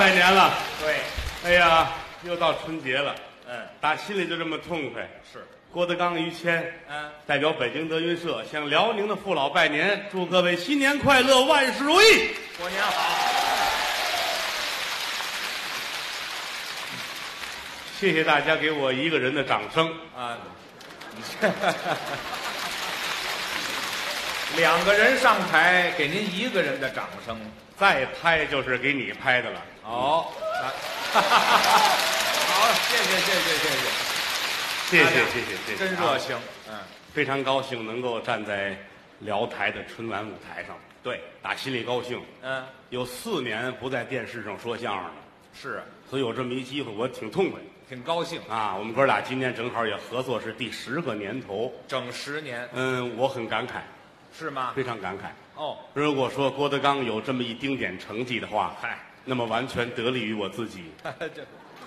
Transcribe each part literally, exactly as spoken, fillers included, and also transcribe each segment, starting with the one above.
拜年了。 对， 哎呀，又到春节了， 嗯， 打心里就这么痛快。 是， 郭德纲、于谦， 嗯， 代表北京德云社向辽宁的父老拜年，祝各位新年快乐，万事如意。 过年好。 谢谢大家给我一个人的掌声啊！两个人上台给您一个人的掌声， 再拍就是给你拍的了。 哦，好，谢谢谢谢谢谢， 谢谢谢谢谢谢， 真热情，嗯， 非常高兴能够站在辽台的春晚舞台上， 对， 打心里高兴。 嗯， 有四年不在电视上说相声了， 是， 所以有这么一机会，我挺痛快。 挺高兴啊！我们哥俩今年正好也合作是第十个年头， 整十年。 嗯，我很感慨， 是吗？ 非常感慨。 哦， 如果说郭德纲有这么一丁点成绩的话， 嗨， 那么完全得力于我自己。 这，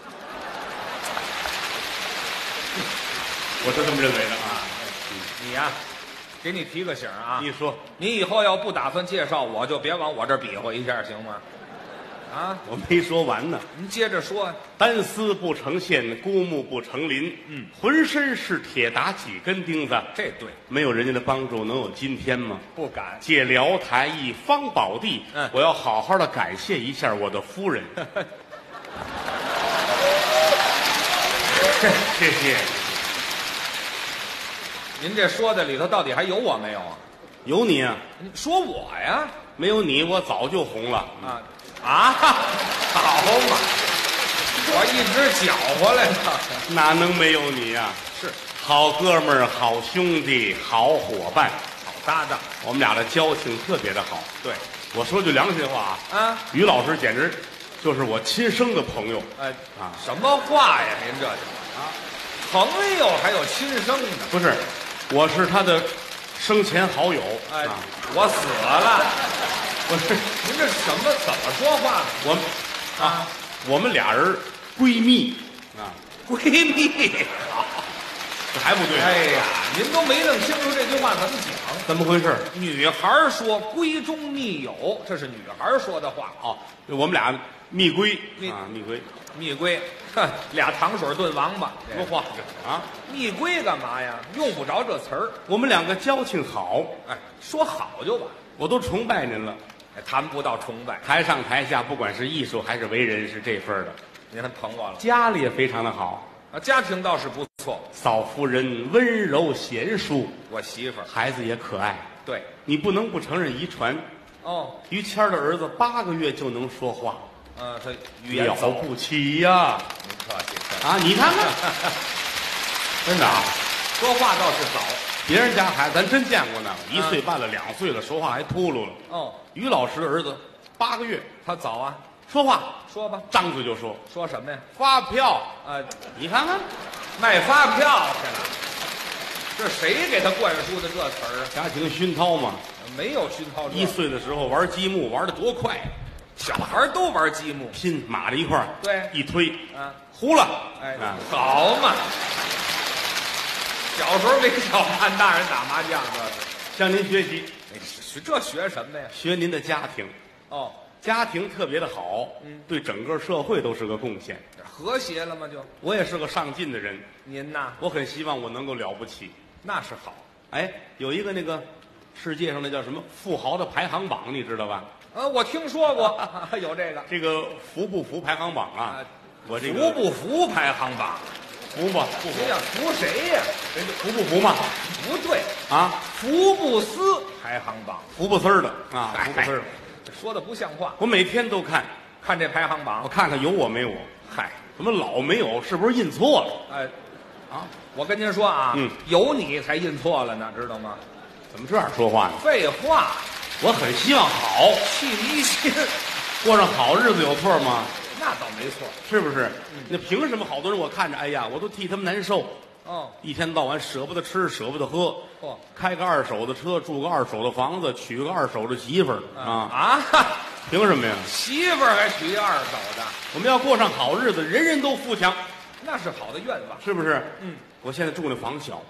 我是这么认为的啊。 你呀、啊，给你提个醒啊！ 你说， 你以后要不打算介绍我，就别往我这儿比划一下，行吗？啊， 我没说完呢。 您接着说。 单丝不成线，孤木不成林。 嗯， 浑身是铁，打几根钉子。 这对， 没有人家的帮助，能有今天吗？ 不敢。 借辽台一方宝地， 嗯， 我要好好的感谢一下我的夫人。谢谢。 您这说的里头到底还有我没有啊？ 有你啊！ 你说我呀？ 没有你，我早就红了啊啊！好嘛，我一直搅和来的， 哪能没有你呀、啊？ 是好哥们儿、好兄弟、好伙伴、 好搭档， 我们俩的交情特别的好。 对， 我说句良心话啊， 啊， 于老师简直就是我亲生的朋友。 哎啊， 什么话呀？您这啊，朋友还有亲生的？ 不是，我是他的生前好友。 哎， 啊、 我死了。 不是， 您这什么怎么说话呢？ 我们啊，我们俩人闺蜜啊， 闺蜜。好， 这还不对？ 哎呀，您都没弄清楚这句话怎么讲？ 怎么回事？ 女孩说“闺中密友”，这是女孩说的话。 哦，我们俩蜜闺蜜啊，蜜闺， 蜜闺，哼，俩糖水炖王八， 什么话啊？ 蜜闺干嘛呀？用不着这词儿。 我们两个交情好， 哎，说好就完， 我都崇拜您了。 哎，谈不到崇拜， 台上台下，不管是艺术还是为人，是这份儿的。 您还捧我了。 家里也非常的好， 啊，家庭倒是不错， 嫂夫人温柔贤淑， 我媳妇儿。 孩子也可爱。 对， 你不能不承认遗传。 哦， 于谦儿的儿子八个月就能说话， 呃，他语言了早， 不起呀！ 您客气客气啊，你看看，真的啊， 说话倒是早。 别人家孩子咱真见过呢，一岁半了，两岁了，说话还秃噜了。 哦， 于老师的儿子八个月他早啊， 说话， 说吧， 张嘴就说说什么呀？ 发票。 呃， 你看看， 卖发票去了，这谁给他灌输的这词儿啊？ 家庭熏陶嘛。 没有熏陶这一岁的时候玩积木玩的多快， 小孩都玩积木， 拼码在一块儿， 对一推， 啊， 糊了， 哎啊，， 好嘛！小时候没少看大人打麻将，这是。 向您学习， 哎学这学什么呀？ 学您的家庭， 哦， 家庭特别的好， 嗯， 对整个社会都是个贡献。 和谐了吗？就我也是个上进的人， 您呐， 我很希望我能够了不起。 那是好。 哎，有一个那个世界上那叫什么富豪的排行榜，你知道吧？ 呃，我听说过有这个这个服不服排行榜啊啊？ 我这个服不服排行榜？ 服吧？不服谁呀？服谁呀？ 人家服不服嘛？ 不对， 啊， 福布斯排行榜， 服不丝儿的啊， 哎服不丝儿的。 这说的不像话。 我每天都看， 看这排行我榜， 看看有我没我。 嗨， 怎么老没有？是不是印错了哎， 啊？ 我跟您说啊， 嗯有你才印错了呢，知道吗？ 怎么这样说话呢？ 废话， 我很希望好， 气迷心， 过上好日子有错吗？ 那倒没错。 是不是？那凭什么好多人我看着，哎呀，我都替他们难受， 哦， 一天到晚舍不得吃，舍不得喝， 嚯开个二手的车，住个二手的房子，娶个二手的媳妇儿啊， 啊， 凭什么呀？ 媳妇儿还娶一二手的， 我们要过上好日子，人人都富强， 那是好的愿望。 是不是？ 嗯， 我现在住那房小，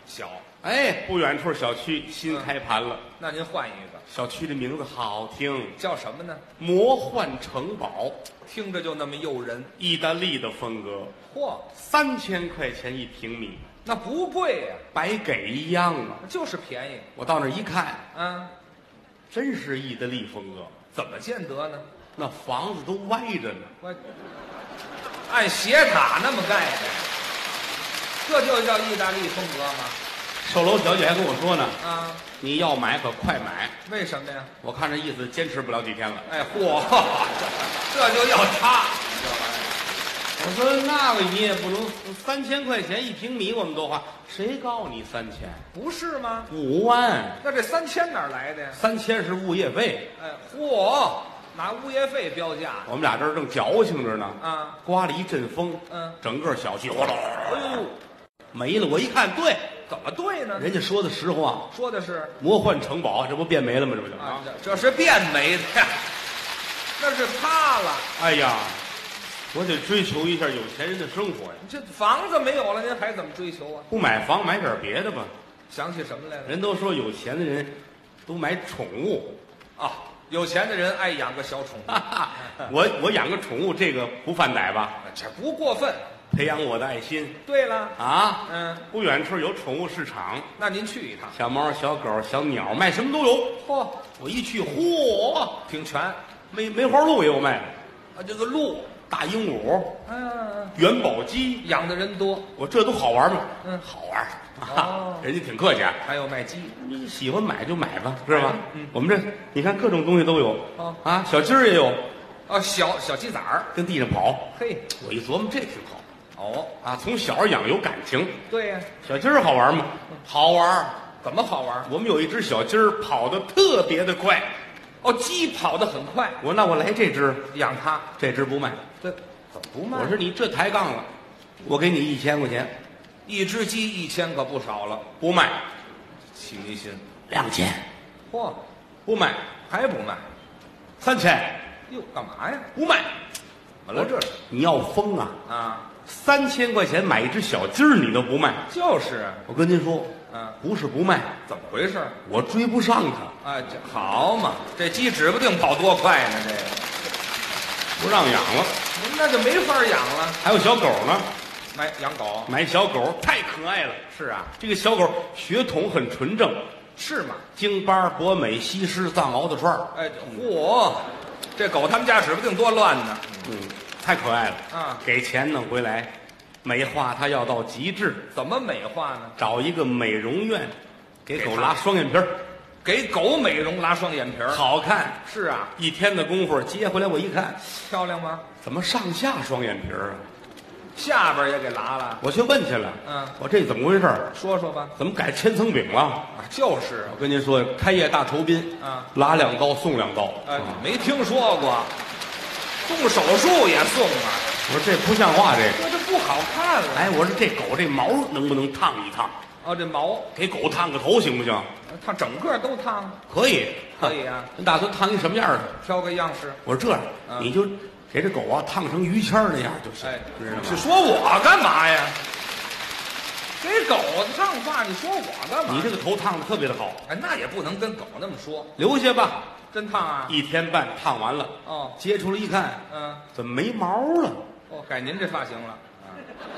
小。 哎，不远处小区新开盘了。 嗯、那您换一个。 小区的名字好听， 叫什么呢？ 魔幻城堡， 听着就那么诱人。 意大利的风格。 嚯， 三千块钱一平米， 那不贵呀、 啊，白给一样啊， 就是便宜。 我到那儿一看， 嗯， 真是意大利风格。 怎么见得呢？ 那房子都歪着呢， 我按斜塔那么盖的，这就叫意大利风格吗？ 售楼小姐还跟我说呢， 啊， 你要买可快买。 为什么呀？ 我看这意思坚持不了几天了。 哎，嚯，这就要差。 我说那个你也不能三千块钱一平米，我们都花，谁告诉你三千？ 不是吗？ 五万。 那这三千哪儿来的呀？ 三千是物业费。 哎，嚯，拿物业费标价。 我们俩这儿正矫情着呢， 啊， 刮了一阵风， 嗯， 整个小区哗啦， 哎呦， 没了。我一看，对， 怎么对呢？ 人家说的实话， 说的是魔幻城堡，这不变没了吗？这不就啊，这这是变没的呀，那是塌了。 哎呀，我得追求一下有钱人的生活呀。 这房子没有了，您还怎么追求啊？ 不买房，买点别的吧。 想起什么来了？ 人都说有钱的人都买宠物啊，有钱的人爱养个小宠物。 我我养个宠物，这个不犯歹吧？ 这不过分， 培养我的爱心。 对了啊， 嗯， 不远处有宠物市场， 那您去一趟。 小猫、小狗、小鸟，卖什么都有。 嚯， 我一去，嚯， 挺全。 梅梅花鹿也有卖的， 啊，这个鹿， 大鹦鹉， 嗯， 元宝鸡， 养的人多。 我这都好玩吗？ 嗯， 好玩。 哦， 人家挺客气啊。 还有卖鸡， 你喜欢买就买吧，是吧？ 嗯， 我们这你看各种东西都有。 哦啊，小鸡儿也有， 哦，小小鸡崽儿跟地上跑。 嘿， 我一琢磨，这挺好。 哦， 啊，从小养有感情。 对呀， 小鸡儿好玩吗？好玩。 怎么好玩？ 我们有一只小鸡儿跑得特别的快。 哦，鸡跑得很快。 我那我来这只， 养它， 这只不卖。 这怎么不卖？ 我说你这抬杠了，我给你一千块钱。 一只鸡一千可不少了， 不卖。 起迷心。 两千。 嚯， 不卖。 还不卖？ 三千。 哟，干嘛呀？ 不卖。 怎么了这是？ 你要疯啊！ 啊， 三千块钱买一只小鸡儿，你都不卖？ 就是啊， 我跟您说， 嗯， 不是不卖， 怎么回事？ 我追不上它。 啊，这好嘛，这鸡指不定跑多快呢，这个不让养了。 那就没法养了。 还有小狗呢， 买养狗买小狗太可爱了。 是啊， 这个小狗血统很纯正， 是吗？ 京巴、博美、西施、藏獒的串儿。 哎，嚯，这狗他们家指不定多乱呢。 嗯，太可爱了啊！ 给钱弄回来，美化它要到极致。 怎么美化呢？ 找一个美容院，给狗给它拉双眼皮儿， 给狗美容拉双眼皮儿。 好看。 是啊， 一天的功夫接回来，我一看， 漂亮吗？ 怎么上下双眼皮儿啊？ 下边也给拉了。 我去问去了。 嗯， 我这怎么回事儿？ 说说吧。 怎么改千层饼了？ 啊，就是我跟您说，开业大酬宾啊， 拉两刀送两刀。 哎啊， 没听说过，动手术也送啊？ 我说这不像话，这个。 那这不好看了。 哎，我说这狗这毛能不能烫一烫？ 哦，这毛给狗烫个头行不行？ 它整个都烫， 可以， 可以啊。 您打算烫一什么样的？ 挑个样式。 我说这样， 嗯你就给这狗啊烫成于谦儿那样就行， 哎， 知道吗？ 是说我干嘛呀？给狗烫发，你说我干嘛？ 你这个头烫的特别的好， 哎，那也不能跟狗那么说。 留下吧。 真烫啊？ 一天半烫完了， 哦， 接出来一看， 嗯， 怎么没毛了？ 哦，改您这发型了。啊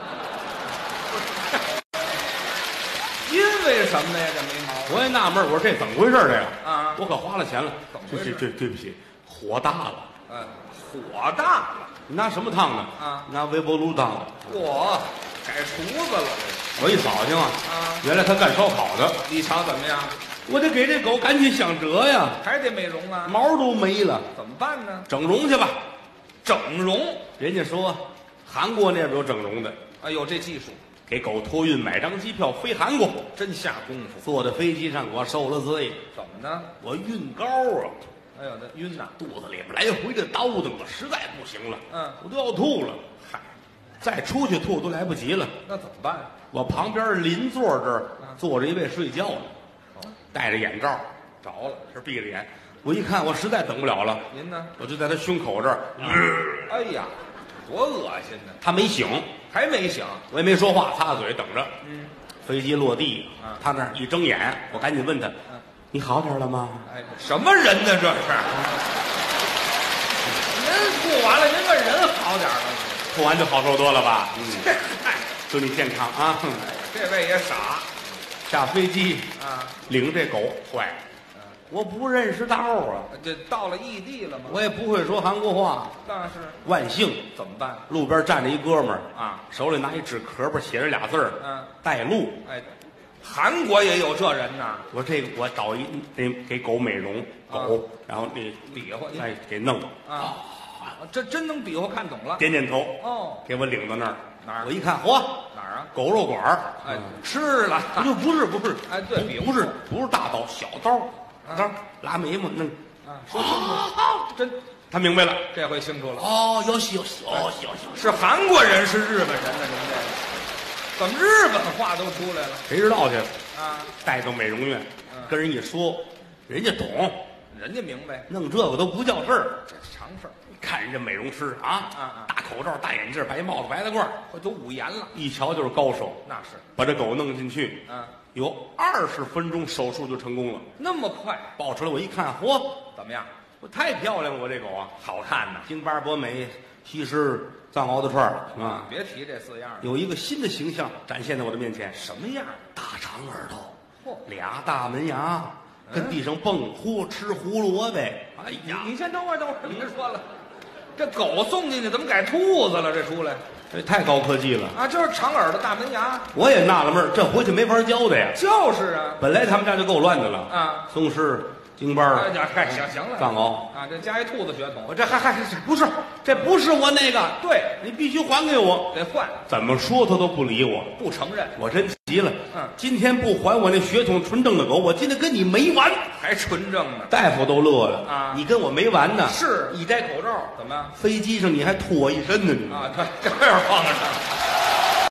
因为什么呀？这没毛。 我也纳闷儿，我说这怎么回事儿？这个啊我可花了钱了。 怎么回事这这对不起，火大了。 嗯，火大了。 你拿什么烫的？ 啊拿微波炉烫的。 我改厨子了。 我一扫听啊， 啊， 原来他干烧烤的。 你瞧怎么样？ 我得给这狗赶紧想辙呀， 还得美容啊？ 毛都没了， 怎么办呢？ 整容去吧。 整容。 人家说韩国那边有整容的， 哎呦，这技术给狗托运，买张机票飞韩国。 真下功夫。 坐在飞机上，我受了罪， 怎么呢？ 我晕高啊， 哎呦，那晕呐！ 肚子里边来回的叨腾，我实在不行了， 嗯， 我都要吐了。 嗨， 再出去吐都来不及了。 那怎么办？ 我旁边邻座这儿嗯坐着一位睡觉呢， 哦， 戴着眼罩， 着了。 这闭着眼。我一看，我实在等不了了， 您呢？ 我就在他胸口这儿， 哎呀，多恶心呢！ 他没醒， 还没醒。 我也没说话，擦擦嘴等着。 嗯， 飞机落地，他那儿一睁眼，我赶紧问他：“你好点了吗？” 哎，什么人呢？这是？人吐完了，您问人好点了？ 吐完就好受多了吧？嗯， 嗨， 祝你健康啊！ 这位也傻下飞机啊， 领这狗坏了，我不认识道啊， 这到了异地了吗？ 我也不会说韩国话。 那是万幸， 怎么办路边站着一哥们儿啊？ 手里拿一纸壳儿，写着俩字儿， 嗯， 带路。 哎，韩国也有这人呐。 我这个我找一得给狗美容狗，然后你比划哎给弄啊，这真能比划看懂了。 点点头哦， 给我领到那儿哪儿我一看，嚯， 哪儿啊？ 狗肉馆儿哎，吃了。 不就不是不是， 哎对比划不不是不是大刀，小刀，刀拉眉毛弄啊，说清楚，真他明白了。 这回清楚了。 哦，有戏有戏哦，有戏。 是韩国人，是日本人呢？您这个怎么日本话都出来了谁知道去？ 啊？ 带到美容院，跟人一说，人家懂， 人家明白， 弄这个都不叫事儿。 这是常事儿。 看人家美容师啊， 啊啊大口罩、大眼镜、白帽子、白大褂， 我都五言了， 一瞧就是高手。 那是， 把这狗弄进去， 嗯， 有二十分钟手术就成功了。 那么快， 抱出来我一看，嚯， 怎么样？ 我太漂亮了，我这狗啊， 好看呐！ 京巴博美、西施、藏獒的串儿啊， 别提这四样了。 有一个新的形象展现在我的面前。 什么样？ 大长耳朵， 嚯， 俩大门牙，跟地上蹦，呼吃胡萝卜。哎你呀， 你先等会儿，等会儿，别说了。这狗送进去怎么改兔子了？这出来这太高科技了。 啊，就是长耳朵大门牙。 我也纳了闷儿，这回去没法教的呀。 就是啊， 本来他们家就够乱的了啊， 松狮、京巴儿、 哎呀，嗨，行行了， 藏獒。 啊，这加一兔子血统， 我这还还不是，这不是我那个， 对， 你必须还给我。 得换， 怎么说他都不理我， 不承认， 我真急了。 嗯今天不还我那血统纯正的狗，我今天跟你没完。 还纯正呢。 大夫都乐了啊你跟我没完呢。 是一摘口罩， 怎么样？ 飞机上你还吐我一身呢，你啊，这这样放上。